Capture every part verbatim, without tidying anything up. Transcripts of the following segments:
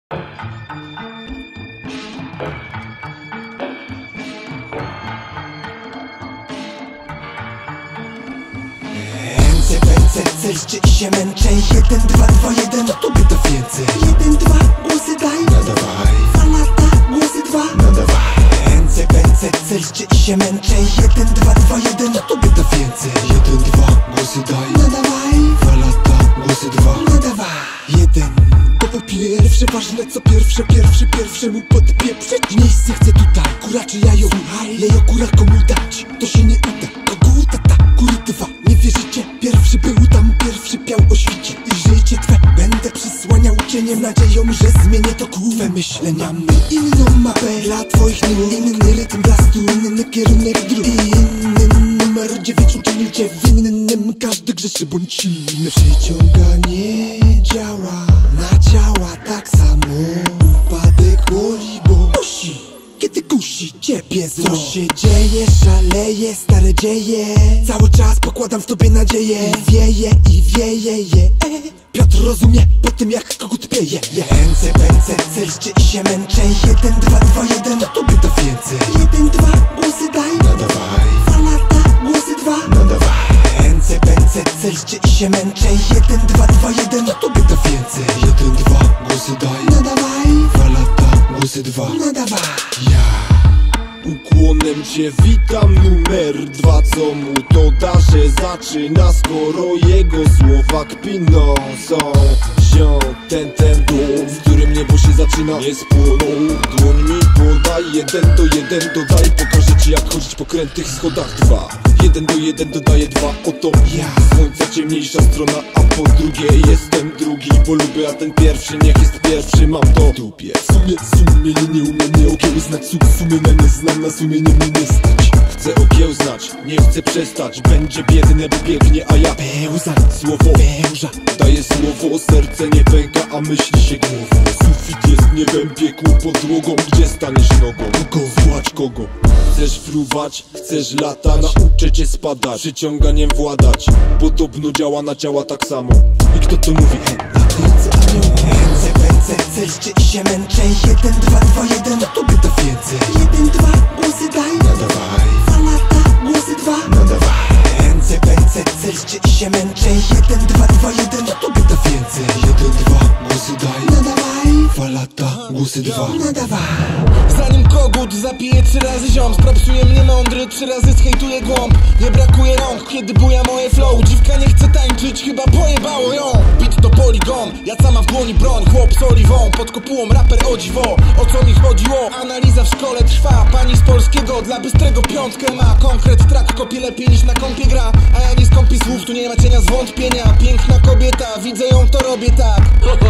Ręce, ręce, celście i się męczę. Jeden, dwa, dwa, jeden, to tobie to więcej. Jeden, dwa, głosy daj, no dawaj. Dwa lata, głosy dwa, no dawaj. Ręce, ręce, celście i się męczę. Jeden, dwa, dwa, jeden, to tobie to więcej. Jeden, dwa, głosy daj, no dawaj. Dwa lata, głosy dwa, no dawaj. Jeden. To po pierwsze ważne co pierwsze, pierwszy pierwszemu podpieprzyć. Miejsce chcę tutaj, kuraczy jajo. Słuchaj, jajo kura komu dać, to się nie uda. Kogu tata, kury dwa, nie wierzycie? Pierwszy był tam, pierwszy piał o świcie. I życie twe będę przysłaniał cieniem, nadzieją, że zmienię to kurwę myśleniami. Inną mapę dla twoich nóg, inny rytm blastu, inny kierunek dróg i inny numer dziewięć uczynił cię winnym. Każdy grzeszy bądź silny. Przyciąganie działa na ciała tak samo. Upadek boli, bo musi, kiedy kusi ciebie zło. Co się dzieje, szaleje, stare dzieje. Cały czas pokładam w tobie nadzieję. I wieje, i wieje, je e. Piotr rozumie po tym jak kogut pieje. Ręce, ręce, celście i się męczę. Jeden, dwa, dwa, jeden, tobie to więcej. Jeden, dwa, głosy daj, no dawaj. Dwa lata, głosy dwa, no dawaj. Ręce, ręce, celście i się męczę. Jeden, dwa, dwa, jeden, tobie to więcej. Jeden, dwa, głosy daj, no dawaj. Dwa lata, głosy dwa, no dawaj. Ja ukłonem cię witam, numer dwa, co mu to da, że zaczyna, skoro jego słowa kpiną są. Ziom, ten, ten dół, w którym niebo się zaczyna, nie spłonął. Dłoń mi podaj, jeden do jeden dodaj. Pokażę ci jak chodzić po krętych schodach. Dwa, jeden do jeden dodaję dwa, oto ja. Słońca ciemniejsza strona, a po drugie jestem drugi, bo lubię, a ten pierwszy niech jest pierwszy, mam to w dupie. W sumie, sumienie nie umie mnie okiełznać, suk sumienia nie znam, na sumienie mnie nie stać. Chcę okiełznać, nie chcę przestać, będzie biedne, bo biegnie, a ja pełza. Słowo pełża, daję słowo, serce nie pęka, a myśli się głową. Sufit jest niebem, piekło podłogą, gdzie staniesz nogą? Kogo złać kogo? Chcesz fruwać, chcesz lata, nauczę cię spadać, przyciąganiem władać. Podobno działa na ciała tak samo. I kto to mówi? He, na ręce anioł. Ręce, ręce, celście i się męczę. Jeden, dwa, dwa, jeden, tobie to więcej. Jeden, dwa, głosy daj, no dawaj. Dwa lata, głosy dwa, no dawaj. Ręce, ręce, celście i się męczę. Jeden, dwa, dwa, jeden, tobie to więcej. Jeden, dwa, głosy daj, no dawaj. dwa lata, głosy dwa, no dawaj. Zanim kogut zapije trzy razy ziom, sprapsuje mnie mądry, trzy razy zhejtuje głąb. Nie brakuje rąk, kiedy buja moje flow. Dziwka nie chce tańczyć, chyba pojebało ją. Beat to poligon, ja sama w dłoni broń. Chłop z oliwą, pod kopułą raper o dziwo. O co mi chodziło? Analiza w szkole trwa. Pani z polskiego dla bystrego piątkę ma. Konkret track kopie lepiej niż na kompie gra. A ja nie skąpię słów, tu nie ma cienia zwątpienia. Piękna kobieta, widzę ją, to robię tak.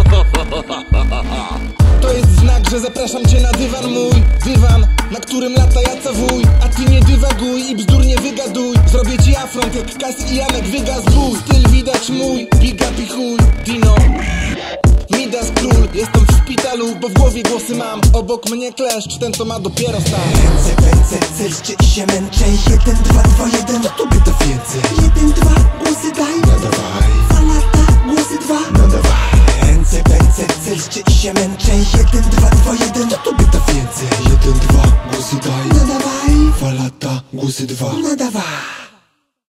To jest znak, że zapraszam cię na dywan mój. Dywan, na którym lata jaca wuj. A ty nie dywaguj i bzdur nie wygaduj. Zrobię ci afront jak Kas i Janek Wygas bój. Styl widać mój, big up i chuj. Dino Midas król, jestem w szpitalu, bo w głowie głosy mam. Obok mnie kleszcz, ten to ma dopiero stan. Ręce, ręce, celście i się męczę. Jeden, dwa, dwa, jeden, tobie to więcej. Jeden, dwa, głosy